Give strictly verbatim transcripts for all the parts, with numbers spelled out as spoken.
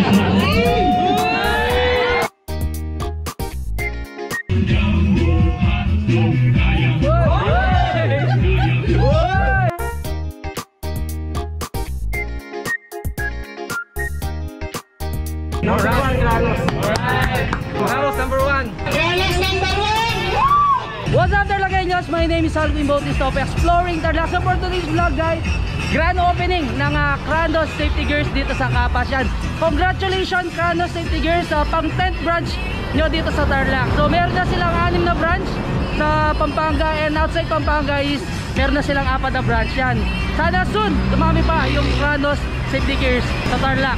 Carlos number one. Carlos number one. What's up, Tarlagueños? My name is Alvin Bautista of Exploring Tarlac. So for today's vlog, guys, grand opening ng uh, Kranos Safety Gears dito sa Kapas yan. Congratulations Kranos Safety Gears sa uh, pang tenth branch nyo dito sa Tarlac. So meron na silang anim na branch sa Pampanga, and outside Pampanga is meron na silang apat na branch yan. Sana soon dumami pa yung Kranos Safety Gears sa Tarlac.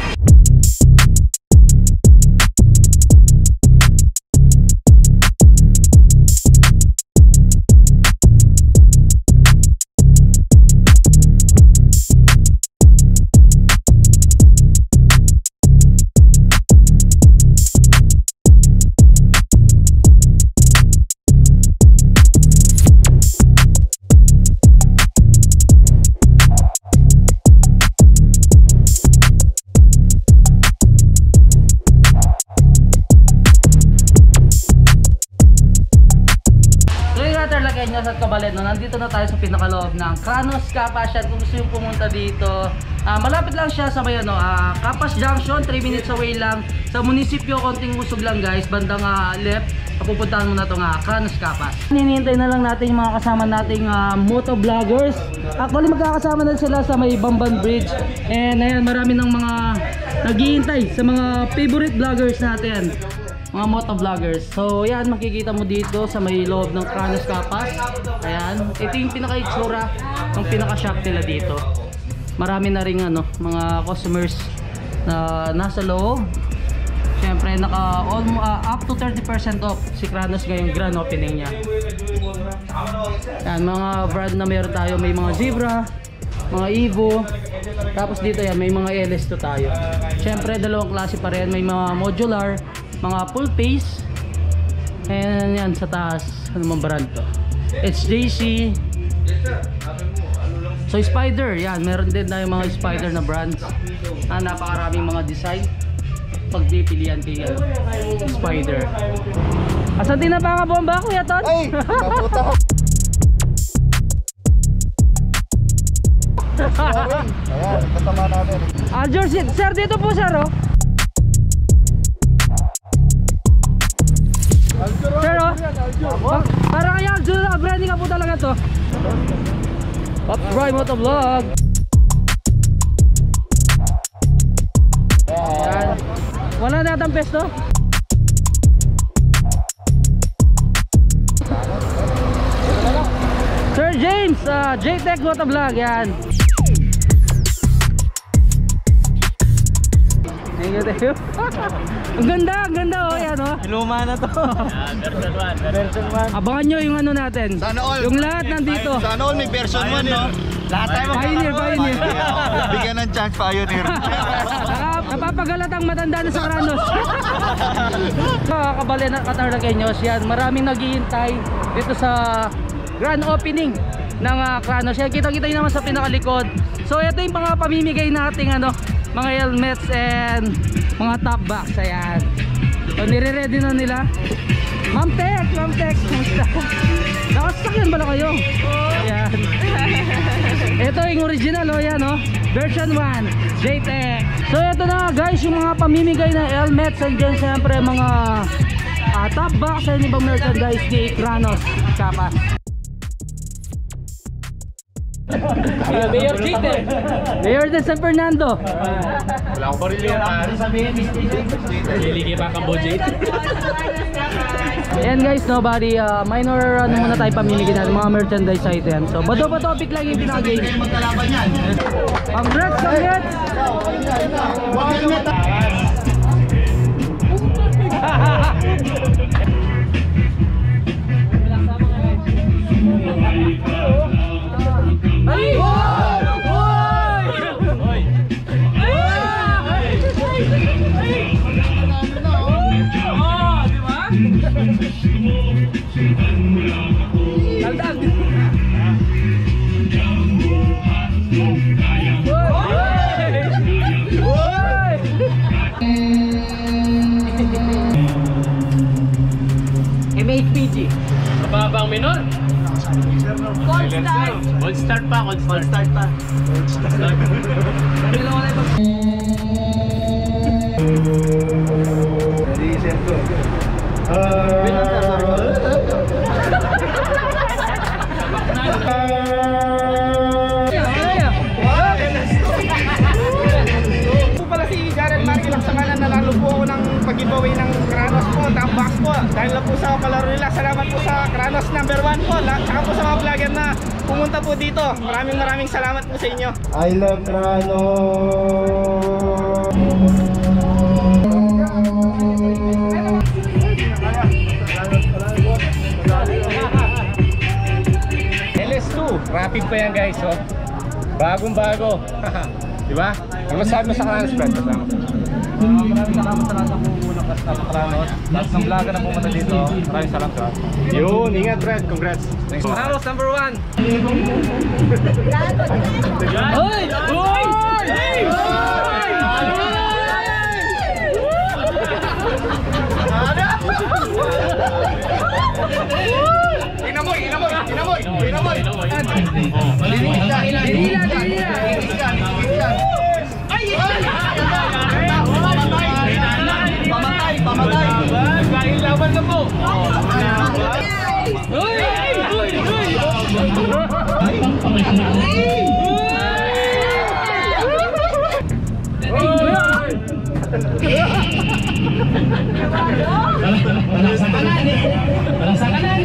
At kabalet, no, nandito na tayo sa pinakaloob ng Kranos Kapas yan. Kung gusto yung pumunta dito, uh, malapit lang siya sa may ano, uh, Kapas Junction, three minutes away lang sa munisipyo, konting usog lang guys, bandang uh, left, pupuntahan mo na itong uh, Kranos Kapas. Hinihintay na lang natin yung mga kasama nating uh, motovloggers. Actually magkakasama na sila sa may Bamban Bridge, and ayan, marami ng mga naghihintay sa mga favorite vloggers natin, mga motovloggers. So yan, makikita mo dito sa may loob ng Kranos Kapas. Ayan, ito yung pinaka-itsura ng pinaka-shop nila dito. Marami na ring ano, mga customers na nasa loob. Siyempre naka almost, uh, up to thirty percent off si Kranos ngayong grand opening niya. Yan, mga brand na meron tayo, may mga Zebra, mga Evo, tapos dito yan may mga L S two tayo. Siyempre dalawang klase pa rin, may mga modular, mga full face, and yan sa taas, ano mang brand to, H J C. So Spider, yan, meron din tayo mga Spider na brands na napakaraming mga design pagpipilian kay uh, Spider. Asan din na pa nga bomba, Kuya Ton? Ay, kaputa ko. Ayan, katama natin. Aljur, sir, dito po sir, oh. Sir, oh. Pa para kaya Aljur, branding ka po talaga to. Pops Bry Motovlog. Ayan. Wala na natang pesto. Sir James, uh, J-Tech Motovlog, yan. Thank you, thank you. Ang ganda, ang ganda, oh, yan, oh. Luma na to. Yeah, version one. Version one. Abangan nyo yung ano natin. Sana all. Yung lahat nandito. Sana all may version one, no? Lahat tayo Pioneer, Pioneer. Bigyan ng chance, Pioneer. Napapagalat ang matanda na sa Kranos. Kakabali na Tarlagueños, yan. Maraming naghihintay dito sa grand opening ng uh, Kranos. Yan, kita-kita naman sa pinakalikod. So ito yung mga pamimigay nating ano, mga helmets and mga top box. Ayan. So nire-ready na nila. Ma'am Tek, Ma'am Tek, kumusta? Nakasakyan pala kayo? Ayan. Ito yung original, oh, yan, oh. Version one, J-Tech. So ito na guys, yung mga pamimigay na helmets, and dyan siyempre mga uh, top box and ibang merchandise di Kranos Kapas. Uh, Mayor Chite, Mayor de San Fernando. Wala ko pa rin yung Liligi pa kang budget. Ayan guys, nobody, uh, minor ano muna tayo pamimigay natin, mga merchandise items. So bato pa topic lang yung pinaka-game. Congrats, congrats. Ay! Taldag! G. Mababang minor. Gold star. Gold start pa, gold start. Gold start pa. Gold start. Jadi sentro. Uh, Si Jared Marky Laksamanan, nanalo po ako ng pag-giveaway ng Kranos po, tambak po. Dahil lang po sa palaro nila, salamat po sa Kranos number one po. Saka po sa mga vlogger na pumunta po dito. Maraming maraming salamat po sa inyo. I love Kranos. L S two, rapid pa yan guys, oh. Bagong bago. Diba? Ano masabi mo sa Kranos, Brad? Maraming salamat sa lahat ng pumunta sa Kranos. Lahat ng vlogger na pumunta dito. Maraming salamat sa Yun, ingat Brad, congrats. Thanks. Kranos number one. Hoy! Hoy! Inamoy, inamoy, inamoy, inamoy. Dilila, dilila. Pamatay, pamatay. Kain laban na po. Hoy! Hoy! Hoy! Parang sa kanan.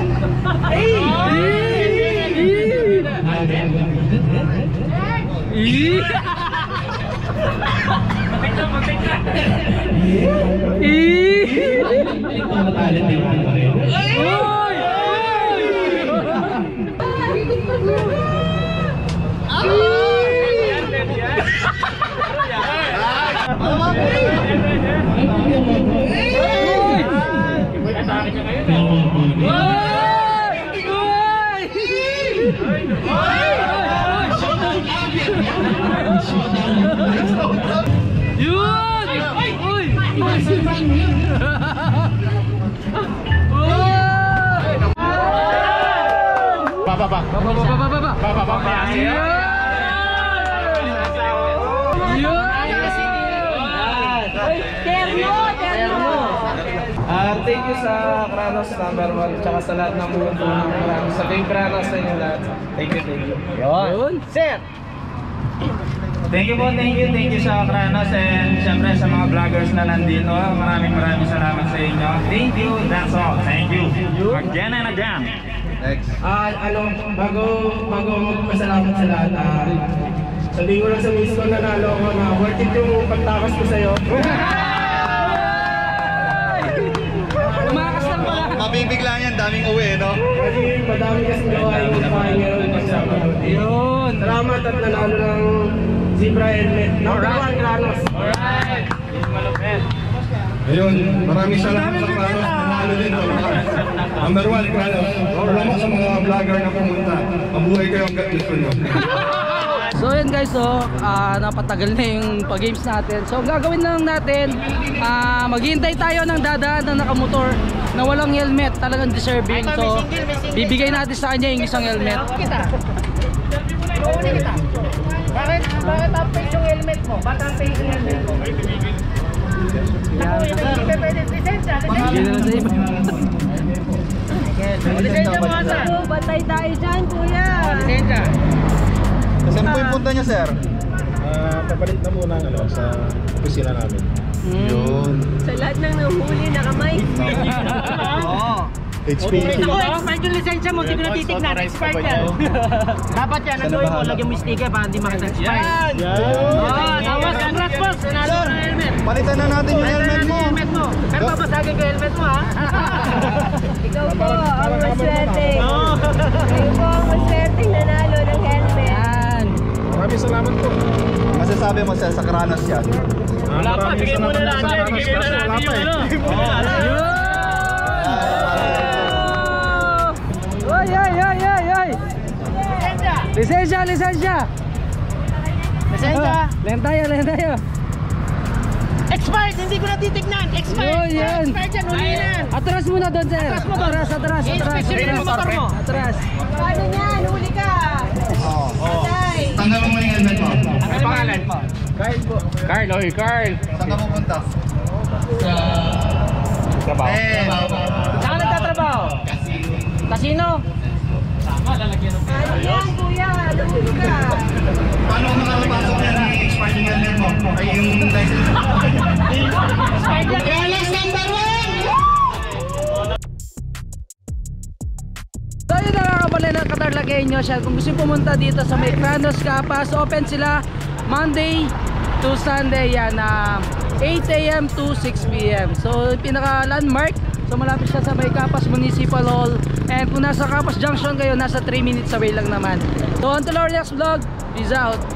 Baba, baba. Baba, baba, baba, baba. Baba, baba. Ah, thank you sa Kranos number one, tsaka sa lahat ng pumunta ng Kranos. Sa Team Kranos sa inyo lahat. Thank you, thank you. Yun. Sir. Thank you po, thank you, thank you sa Kranos and syempre sa mga vloggers na nandito. Maraming maraming salamat sa inyo. Thank you, that's all. Thank you. Again and again. Next. Ah, ano, bago, bago magpasalamat sa lahat, ah, sabihin ko lang sa miss ko na nalo ako na worth it yung pagtakas ko sa'yo. Tumakas lang pala. Mabibigla yan, daming uwi, no? Kasi madami kasing gawain yung kain ngayon pagsama natin. Yun. Salamat at nanalo ng Zebra helmet. Number one, Kranos. Alright. Ayun, maraming salamat sa Kranos. Nanalo din sa mga number one, Kranos. Salamat sa mga vlogger na pumunta. Mabuhay kayo hanggang gusto nyo. So yun guys, so ah, napatagal na yung pag-games natin. So ang gagawin na lang natin, ah, maghihintay tayo ng dadaan na nakamotor na walang helmet, talagang deserving. So bibigay natin sa kanya yung isang helmet. Kukunin kita. Bakit? Bakit up-face yung helmet mo? Ba't up-face yung helmet mo? Naku, hindi ka pwede. Lisensya, Hindi na lang sa iba. lisensya mo asa. Batay tayo dyan, kuya. Lisensya. Saan po yung punta niya, sir? Ah, papalit na muna ano, sa opisina namin. Yun. Sa lahat ng nahuli na kamay. Oo. H P. Ako, expired yung lisensya mo, hindi ko natitignan. Expired yan. Dapat yan, nagawin mo, lagyan mo yung sticker para hindi makita-expired. Oo, tapos, congrats boss, nanalo ko ng helmet. Palitan na natin yung helmet mo. Helmet mo. Pero babasagin ko yung helmet mo, ha? Ikaw po, ang maswerte. Kayo po ang maswerte nanalo ng helmet. Yan. Maraming salamat po. Masasabi mo, sir, sa Kranos yan. Wala pa, bigay mo na natin. Bigay mo na natin yung ano. Oy, oy, oy, oy, oy. Lisensya, lisensya. Lisensya. Lehen tayo, lehen tayo. Expired hindi ko natitignan. Oh, Expired. yan. Expired yan, huli na. Atras muna doon, sir. Atras mo doon. Atras, atras, atras. I-inspection mo yung motor mo. Atras. Paano yan? Huli ka. Oo. Patay. Tanggal mo yung helmet mo. Ang pangalan mo? Carl po. Carl, oy, Carl. Saan ka pupunta? Trabaho. Eh, Saan ka nagtatrabaho? Casino. Paano yan, kuya? Huli ka. paano ka makapasok yan ng expired yung helmet mo? Ay, yung license mo. Expired yan. Kranos number one! So yun na nga kapala ng Katarlagueño siya. Kung gusto pumunta dito sa may Kranos Capas, open sila Monday to Sunday yan, uh, eight A M to six P M So pinaka landmark, so malapit siya sa may Capas Municipal Hall. And kung nasa Capas Junction kayo, nasa three minutes away lang naman. So until our next vlog, peace out.